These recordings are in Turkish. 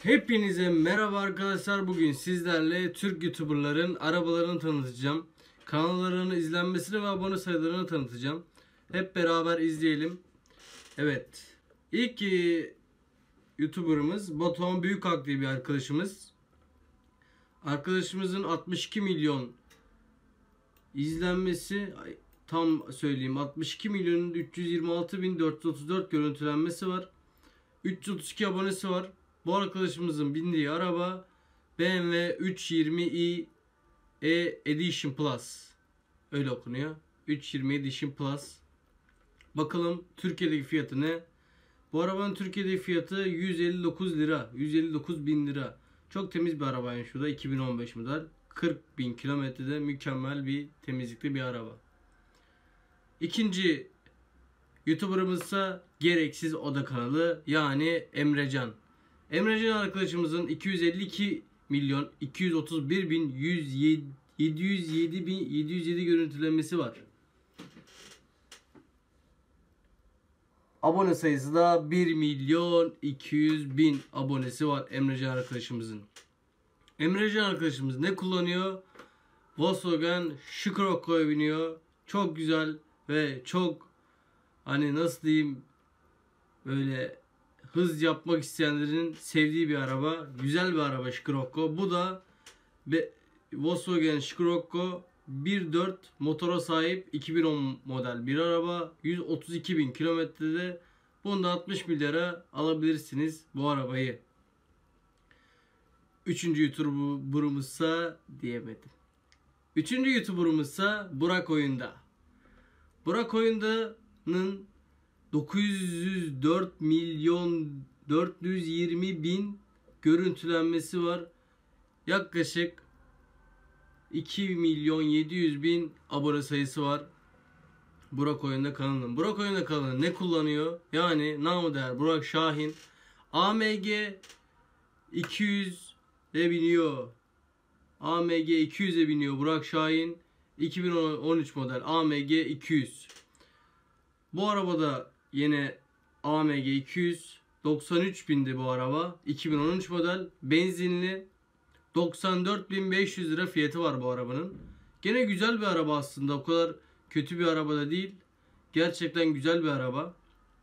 Hepinize merhaba arkadaşlar. Bugün sizlerle Türk YouTuber'ların arabalarını tanıtacağım. Kanallarının izlenmesini ve abone sayılarını tanıtacağım. Hep beraber izleyelim. Evet. İlk YouTuber'ımız Batuhan Büyükak diye bir arkadaşımız. Arkadaşımızın 62 milyon izlenmesi, tam söyleyeyim, 62 milyonun 326.434 görüntülenmesi var. 332 abonesi var. Bu arkadaşımızın bindiği araba BMW 320i Edition Plus. Öyle okunuyor. 320 Edition Plus. Bakalım Türkiye'deki fiyatı ne? Bu arabanın Türkiye'deki fiyatı 159 lira. 159 bin lira. Çok temiz bir araba yani şurada. 2015 model. 40 bin kilometrede mükemmel bir temizlikli bir araba. İkinci YouTuber'ımızsa Gereksiz Oda kanalı, yani Emrecan. Emrecan arkadaşımızın 252 milyon 231 bin 707 görüntülenmesi var. Abone sayısı da 1 milyon 200 bin abonesi var Emrecan arkadaşımızın. Emrecan arkadaşımız ne kullanıyor? Volkswagen Scirocco'ya biniyor. Çok güzel ve çok, hani nasıl diyeyim, böyle hız yapmak isteyenlerin sevdiği bir araba. Güzel bir araba Scirocco. Bu da Volkswagen Scirocco 1.4 motora sahip 2010 model bir araba. 132 bin kilometrede. Bunda 60 milyara alabilirsiniz bu arabayı. Üçüncü YouTuber'ımızsa diyemedim. Üçüncü YouTuber'ımızsa Burak Oyunda. Burak Oyunda'nın 904 milyon 420 bin görüntülenmesi var. Yaklaşık 2 milyon 700 bin abone sayısı var Burak Oyunda kanalının. Burak Oyunda kanalı ne kullanıyor? Yani namı değer Burak Şahin AMG 200'e biniyor. AMG 200'e biniyor Burak Şahin. 2013 model AMG 200. Bu arabada yine AMG 200, 93 bindi bu araba. 2013 model benzinli, 94.500 lira fiyatı var bu arabanın. Gene güzel bir araba aslında. O kadar kötü bir araba da değil. Gerçekten güzel bir araba.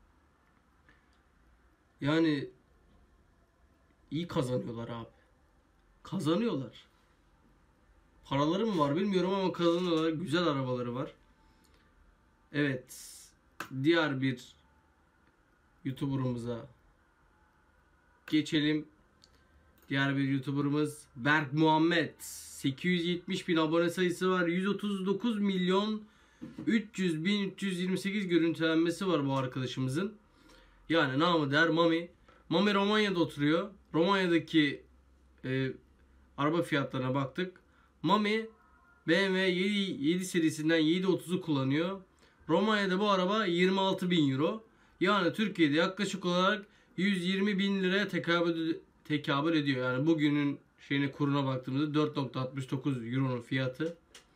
Yani iyi kazanıyorlar abi. Kazanıyorlar. Paraları mı var bilmiyorum ama kazanıyorlar. Güzel arabaları var. Evet. Diğer bir YouTuber'ımıza geçelim. Diğer bir YouTuber'ımız Berk Muhammed. 870 bin abone sayısı var. 139 milyon 300 bin 328 görüntülenmesi var bu arkadaşımızın. Yani namı değer Mami. Mami Romanya'da oturuyor. Romanya'daki araba fiyatlarına baktık. Mami BMW 7 serisinden 730'u kullanıyor. Romanya'da bu araba 26 bin euro. Yani Türkiye'de yaklaşık olarak 120 bin liraya tekabül ediyor. Yani bugünün kuruna baktığımızda 4.69 euronun fiyatı.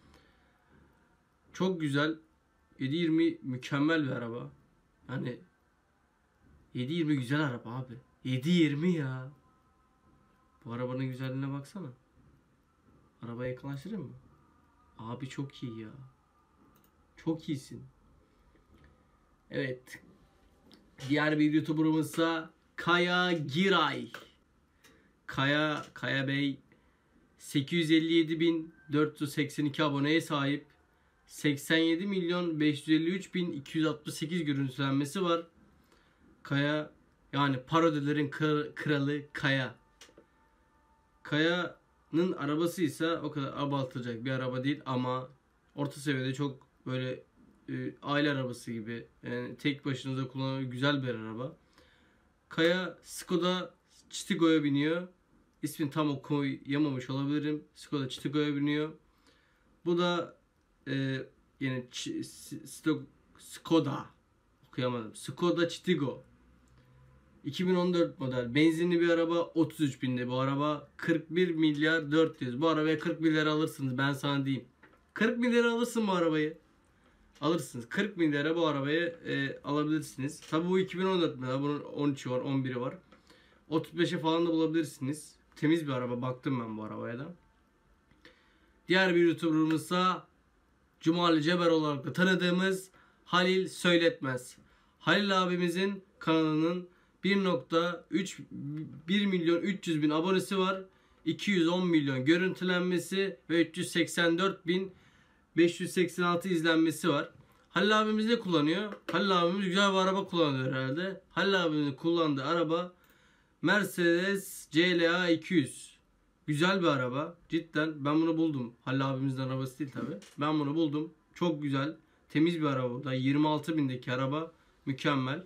Çok güzel. 720 mükemmel bir araba. Yani 720 güzel araba abi. 720 ya. Bu arabanın güzelliğine baksana. Arabaya yakınlaştırayım mı? Abi çok iyi ya. Çok iyisin. Evet. Diğer bir YouTuber'ımızsa Kaya Giray. Kaya Bey 857.482 aboneye sahip. 87 milyon 553 bin 268 görüntülenmesi var. Kaya, yani parodilerin kralı Kaya. Kaya'nın arabası ise o kadar abartılacak bir araba değil ama orta seviyede, çok böyle aile arabası gibi, yani tek başınıza kullanılan güzel bir araba. Kaya Skoda Citigo'ya biniyor. İsmini tam okuyamamış olabilirim. Skoda Citigo'ya biniyor. Bu da yine Skoda okuyamadım. Skoda Citigo. 2014 model benzinli bir araba. 33 binde bu araba. 41 milyar 400. Bu arabaya 40 milyar alırsınız, ben sana diyeyim. 40 milyar alırsın bu arabayı. Alırsınız. 40 milyara bu arabayı alabilirsiniz. Tabi bu 2014 model. Bunun 13'ü var, 11'i var. 35'e falan da bulabilirsiniz. Temiz bir araba. Baktım ben bu arabaya da. Diğer bir YouTuber'ımızsa Cumali Ceber olarak da tanıdığımız Halil Söyletmez. Halil abimizin kanalının 1 milyon 300 bin abonesi var. 210 milyon görüntülenmesi ve 384 bin 586 izlenmesi var. Halil abimiz ne kullanıyor? Halil abimiz güzel bir araba kullanıyor herhalde. Halil abimizin kullandığı araba Mercedes CLA 200. Güzel bir araba. Cidden ben bunu buldum. Halil abimizin arabası değil tabi. Ben bunu buldum. Çok güzel. Temiz bir araba bu da. 26 bindeki araba. Mükemmel.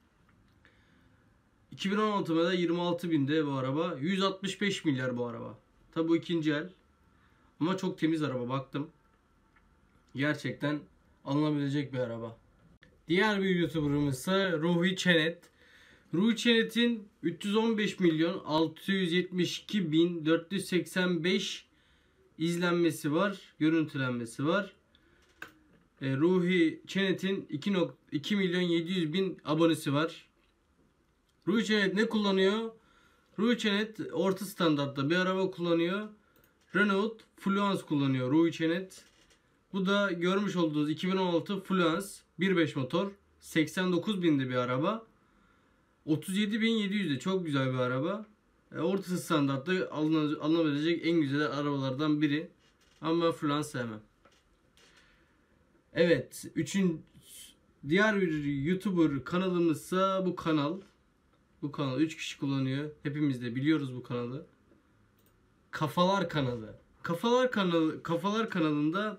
2016 model 26 binde bu araba. 165 milyar bu araba. Tabi bu ikinci el. Ama çok temiz araba. Baktım. Gerçekten alınabilecek bir araba. Diğer bir YouTuber'ımız ise Ruhi Çenet. Ruhi Çenet'in 315 milyon 672 bin 485 izlenmesi var. Görüntülenmesi var. Ruhi Çenet'in 2 milyon 700 bin abonesi var. Ruhi Çenet ne kullanıyor? Ruhi Çenet orta standartta bir araba kullanıyor. Renault Fluence kullanıyor Ruhi Çenet. Bu da görmüş olduğunuz 2016 Fluence 1.5 motor. 89 binde bir araba. 37.700'de çok güzel bir araba. Orta standartta alınabilecek en güzel arabalardan biri. Ama ben Fluence sevmem. Evet. Diğer bir YouTuber kanalımızsa bu kanal. Bu kanal 3 kişi kullanıyor. Hepimiz de biliyoruz bu kanalı. Kafalar kanalı. Kafalar kanalında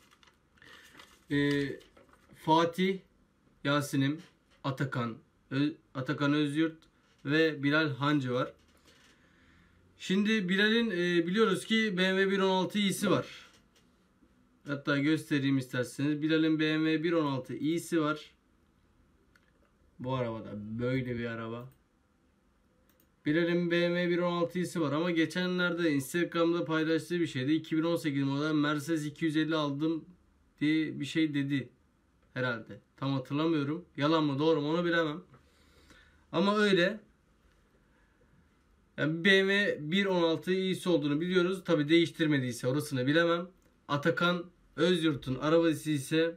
Fatih, Yasin'im, Atakan Özyurt ve Bilal Hancı var. Şimdi Bilal'in biliyoruz ki BMW 116 i'si var. Hatta göstereyim isterseniz. Bilal'in BMW 116 i'si var. Bu arabada böyle bir araba. Bilal'in BMW 116 i'si var ama geçenlerde Instagram'da paylaştığı bir şeydi. 2018 model Mercedes 250 aldım diye bir şey dedi herhalde. Tam hatırlamıyorum. Yalan mı doğru mu onu bilemem. Ama öyle. Yani BMW 116 i'si olduğunu biliyoruz. Tabi değiştirmediyse orasını bilemem. Atakan Özyurt'un arabası ise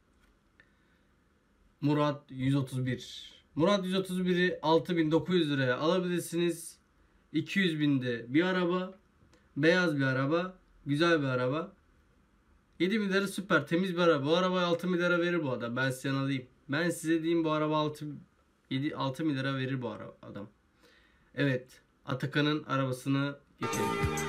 Murat 131. Murat 131'i 6.900 liraya alabilirsiniz. 200 binde bir araba. Beyaz bir araba. Güzel bir araba. 7 milyarı süper. Temiz bir araba. Bu arabaya 6 milyara verir bu adam. Ben size alayım. Ben size diyeyim bu araba 6 milyara verir bu adam. Evet. Atakan'ın arabasını geçelim.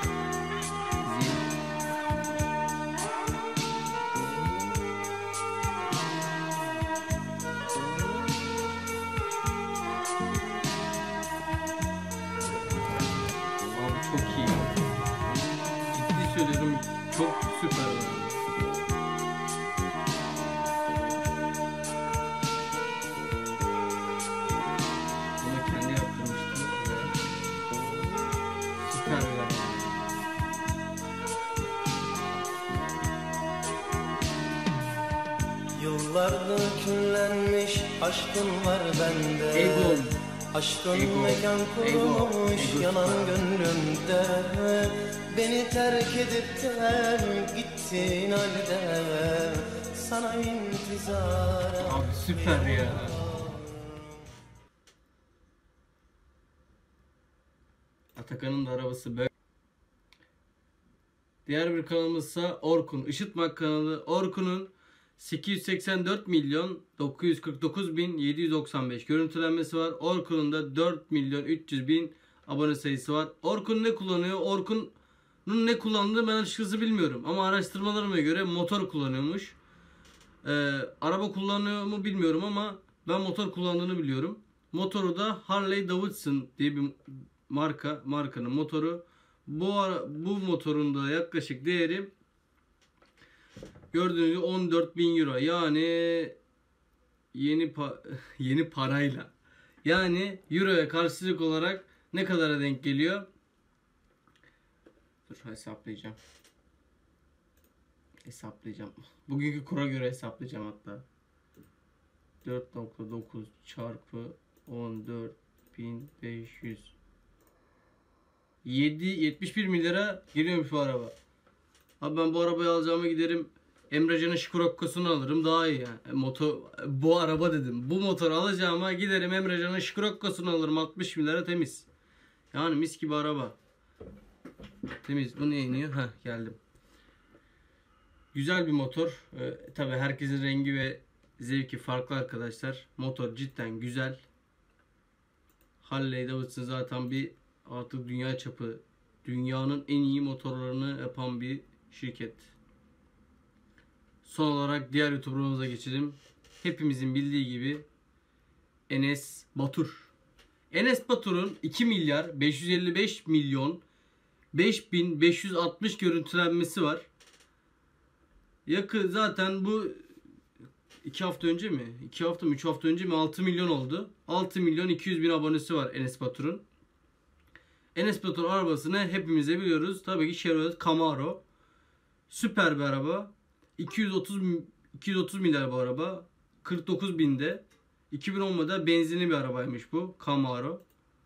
Abi çok iyi. Ciddi söylüyorum. Çok süper. Bunu kendi yaptırmıştım. Süper bir araba. Yıllardır küllenmiş aşkın var bende. Ego. Aşkın mekan kurmuş yanan gönlümde. Beni terk edip de gittin halde. Sana intizar. Abi süper ya. Atakan'ın da arabası böyle. Diğer bir kanalımızsa Orkun. Işıtmak kanalı. Orkun'un 884 milyon 949 bin 795 görüntülenmesi var. Orkun'un da 4 milyon 300 bin abone sayısı var. Orkun ne kullanıyor? Orkun'un ne kullandığını ben açıkçası bilmiyorum. Ama araştırmalarıma göre motor kullanıyormuş. Araba kullanıyor mu bilmiyorum ama ben motor kullandığını biliyorum. Motoru da Harley Davidson diye bir markanın motoru. Bu motorun da yaklaşık değeri gördüğünüz gibi 14.000 euro. Yani yeni parayla. Yani euroya karşılık olarak ne kadara denk geliyor? Dur hesaplayacağım. Bugünkü kura göre hesaplayacağım hatta. 4.9 çarpı 14.500 71 milyara geliyormuş bu araba. Abi ben bu arabayı alacağıma giderim Emrecan'ın Şikrokko'sunu alırım daha iyi yani. Bu araba dedim. Bu motoru alacağıma giderim Emrecan'ın Şikrokko'sunu alırım 60 milyara temiz. Yani mis gibi araba. Temiz. Bu ne iniyor? Heh geldim. Güzel bir motor. Tabi herkesin rengi ve zevki farklı arkadaşlar. Motor cidden güzel. Harley Davidson zaten bir artık dünya çapı, dünyanın en iyi motorlarını yapan bir şirket. Son olarak diğer YouTuber'ımıza geçelim. Hepimizin bildiği gibi Enes Batur. Enes Batur'un 2 milyar 555 milyon 5560 görüntülenmesi var. Yakın zaten bu 2 hafta önce mi? 2 hafta mı 3 hafta önce mi 6 milyon oldu. 6 milyon 200 bin abonesi var Enes Batur'un. Enes Batur arabasını hepimize biliyoruz. Tabii ki Chevrolet Camaro. Süper bir araba. 230 milyar bu araba. 49 binde. 2010 model benzinli bir arabaymış bu Camaro.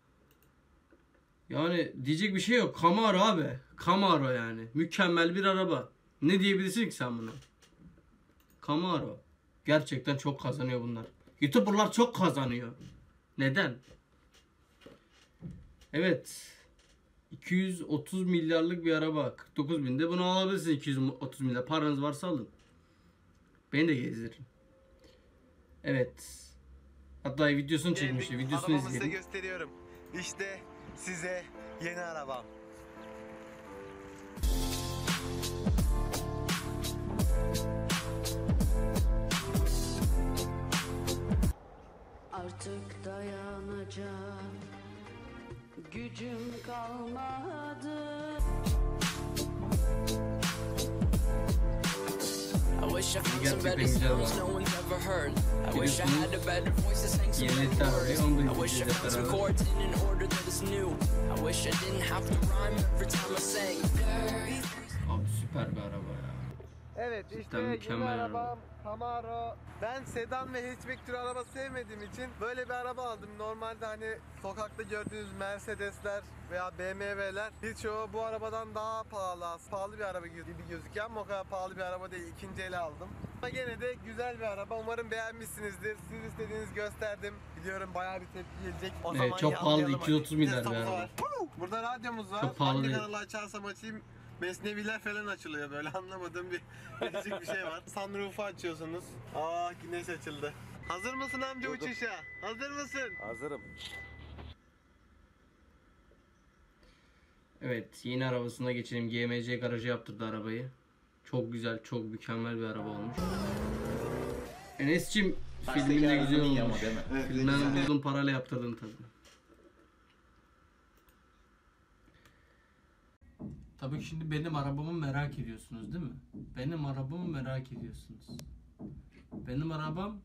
Yani diyecek bir şey yok. Camaro abi. Camaro yani. Mükemmel bir araba. Ne diyebilirsin ki sen buna? Camaro. Gerçekten çok kazanıyor bunlar. YouTuber'lar çok kazanıyor. Neden? Evet. 230 milyarlık bir araba. 49 binde. Bunu alabilirsin 230 milyar. Paranız varsa alın. Beni de gezdirin. Evet. Hatta videosunu çekmişti. Videosunu izleyelim. Size gösteriyorum. İşte size yeni arabam. Artık dayanacak gücüm kalmadı. Gerçekten güzel var. Biliyorsunuz yeni tarih onu da izleyeceğiz beraber. Abi süper bir araba ya. Evet işte yeni arabam Camaro. Ben sedan ve hatchback türü araba sevmediğim için böyle bir araba aldım. Normalde hani sokakta gördüğünüz Mercedesler veya BMW'ler birçoğu bu arabadan daha pahalı. Pahalı bir araba gibi gözüküyor ama o kadar pahalı bir araba değil. İkinci ele aldım. Ama gene de güzel bir araba. Umarım beğenmişsinizdir. Siz istediğiniz gösterdim. Biliyorum bayağı bir tepki gelecek. O Evet, zaman çok pahalı 230 milyar bir araba. Burada radyomuz var. Çok pahalı Hangi değil. kanalı açarsam açayım mesneviler falan açılıyor, böyle anlamadığım bir değişik bir şey var. Sunroof'u açıyorsunuz. Aa, güneş açıldı. Hazır mısın amca uçuşa? Hazır mısın? Hazırım. Evet, yeni arabasına geçelim. GMC garajı yaptırdı arabayı. Çok güzel, çok mükemmel bir araba olmuş. Enes'cim filmin de güzel olmuş. Evet, Filmden buldum, parayla yaptırdın tabii. Tabii ki şimdi benim arabamı merak ediyorsunuz değil mi? Benim arabamı merak ediyorsunuz. Benim arabam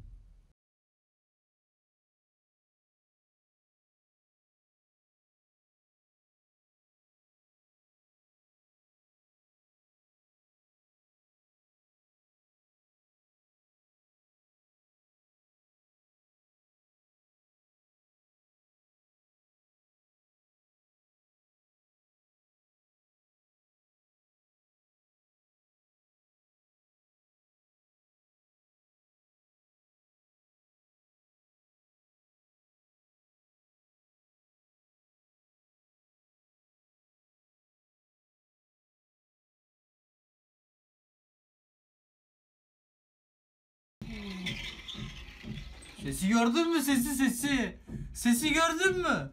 sesi gördün mü? Sesi. Sesi gördün mü?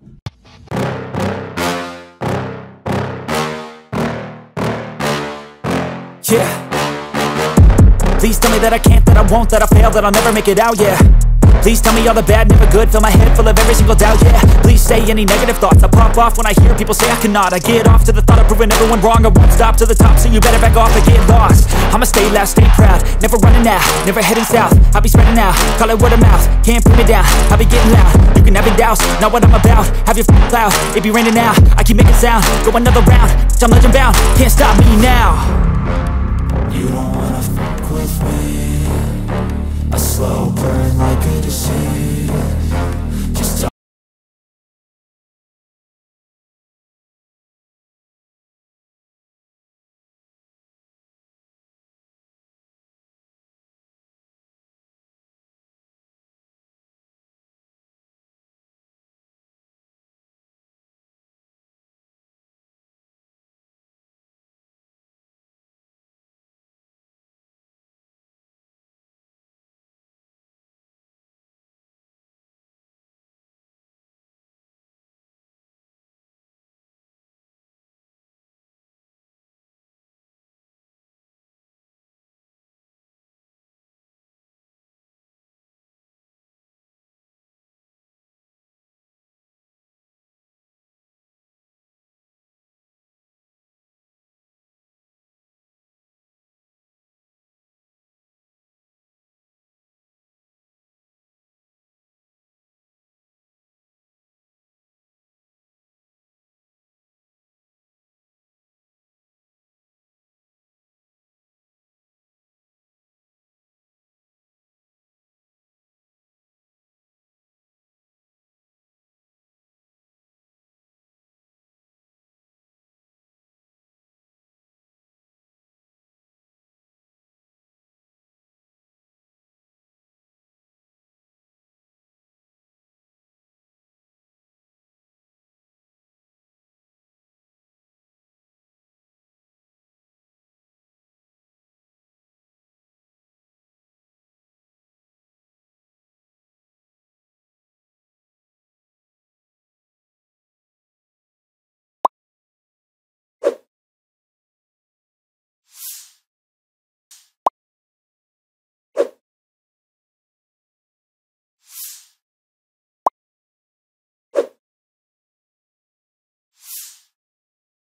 Yeah. Please tell me that I can't, that I won't, that I fail, that I'll never make it out, yeah. Please tell me all the bad, never good, fill my head full of every single doubt, yeah. Please say any negative thoughts, I pop off when I hear people say I cannot. I get off to the thought of proving everyone wrong, I won't stop to the top, so you better back off and get lost. I'ma stay loud, stay proud, never running out, never heading south. I'll be spreading out, call it word of mouth, can't put me down, I'll be getting loud. You can have it doubts, not what I'm about, have your cloud, it be raining now. I keep making sound, go another round, I'm legend bound, can't stop me now. You don't wanna fuck with me, a slow burn like a disease.